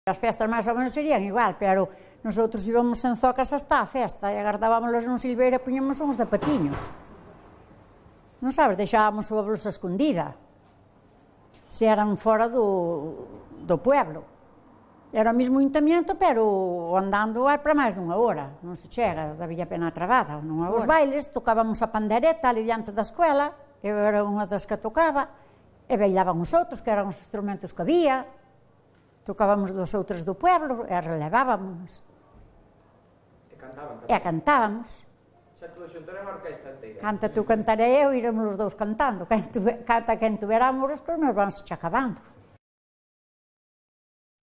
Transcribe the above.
As festas máis ou menos serían igual, pero nosotros íbamos en zocas hasta a festa e agardábamos nun silveiro e poñemos uns zapatiños. Non sabes, deixábamos a blusa escondida. Se eran fora do pueblo. Era o mismo ayuntamiento, pero andando é para máis dunha hora. Non se chega, da Villa Pena Trabada, nunha hora. Os bailes, tocábamos a pandereta ali diante da escuela, eu era unha das que tocaba, e bailaban os outros, que eran os instrumentos que había. Tocábamos dos outros do pueblo e relevábamos. E cantaban tamén? E cantábamos. Xa todo xunto era unha orquesta inteira? Canta tú, cantarei eu, iremos os dous cantando. Canta quen tuveramos, os meus vans che acabando.